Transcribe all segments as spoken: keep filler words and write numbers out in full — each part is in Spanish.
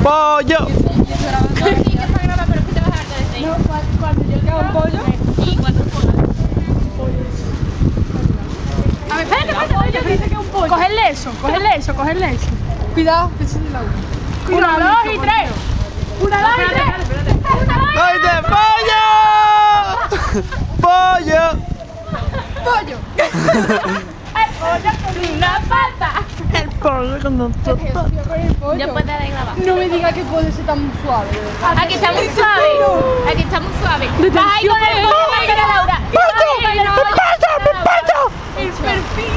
¡Pollo! Cuando yo quedo un pollo. Y cuatro pollos. A ver, espérate, espérate, yo dice que es un pollo. Cogerle eso, cogerle eso, cogerle eso. Cuidado, que se la una. Una, dos y tres. Una, dos y tres. ¡Ay, de pollo! ¡Pollo! Pollo. El pollo con una pata. El pollo con dos patas. Ya puedes dar de grabar. No me digas que puede ser tan suave, de verdad. Aquí está muy suave. Aquí está muy suave. Vas ahí con el pollo y con Laura. El perfil.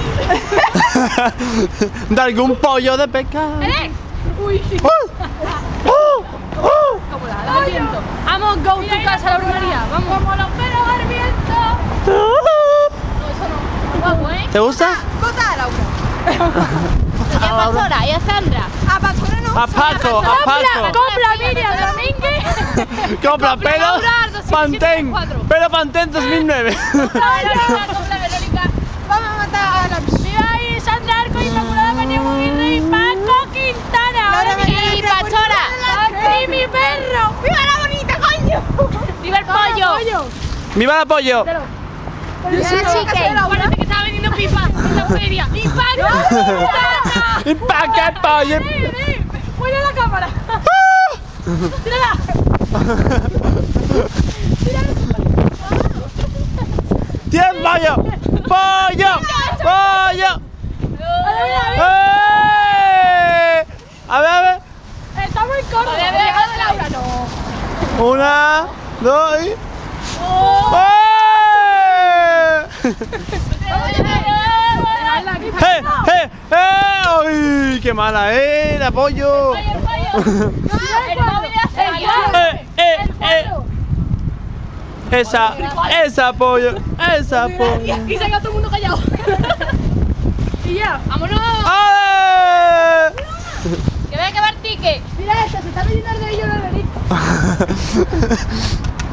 De algún pollo de pescado. ¿Eh? Uy. ¡Uh! ¡Uh! ¡Uh! Como la del viento. Vamos, go tu casa a la brujería. Vamos. Como los pelos del viento. No, eso no. Guapo, ¿eh? ¿Te gusta? Vota a Laura. Y a Pastora y a Sandra. A Pastora no. A Paco, a Paco. Compra Miriam Domínguez. Compra pelo Laura, Pantén. cuatro. Pelo Pantén dos mil nueve. Compra Verónica. Vamos a matar a la Viva ahí Sandra Arco, Inmaculada María Muguirre y Paco Quintana. Laura Y María Pastora. Y mi perro. ¡Viva la bonita, coño! Viva el pollo. ¡Viva el pollo! Yo soy la chica. Parece que estaba vendiendo pipas en la feria. ¡Y Paco Quintana! ¡Y pa' qué pollo! ¡Ponle la cámara! ¡Tírala! ¡Tien pollo! ¡Pollo! ¡Pollo! ¡Eh! A ver, a ver. Está muy corto. A ver, a ver, a ver, Laura, no. Una, dos y. Oh. ¡Eh! ¡Eh! ¡Eh! ¡Eh! ¡Ay! ¡Qué mala, eh! ¡El pollo! El pollo. El móvil de Aceria. ¡Eh! ¡Eh! ¡Eh! Esa, esa pollo, esa pollo. Y se queda todo el mundo callado. Y ya. ¡Vámonos! ¡Ale! Que voy a acabar ticket. Mira esta, se está metiendo el dedillo en la nariz.